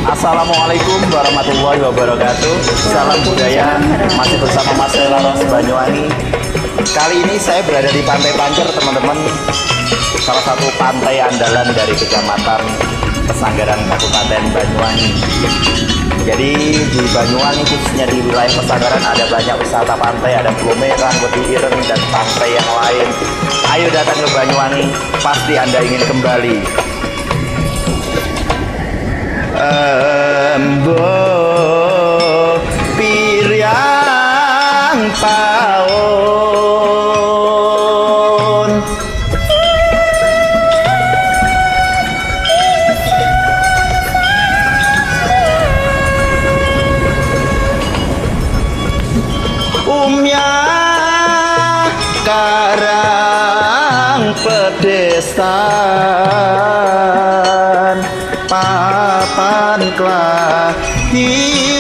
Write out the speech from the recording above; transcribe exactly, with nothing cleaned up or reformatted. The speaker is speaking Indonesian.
Assalamualaikum warahmatullahi wabarakatuh. Salam budaya. Masih bersama Mas Laras Banyuwangi. Kali ini saya berada di Pantai Pancer, teman-teman. Salah satu pantai andalan dari Kecamatan Pesanggaran, Kabupaten Banyuwangi. Jadi di Banyuwangi, khususnya di wilayah Pesanggaran, ada banyak wisata pantai, ada Pulau Merah, Wedi Ireng, dan pantai yang lain. Ayo datang ke Banyuwangi, pasti Anda ingin kembali. Embo piriang taun umya karang pedesaan papan kelahiran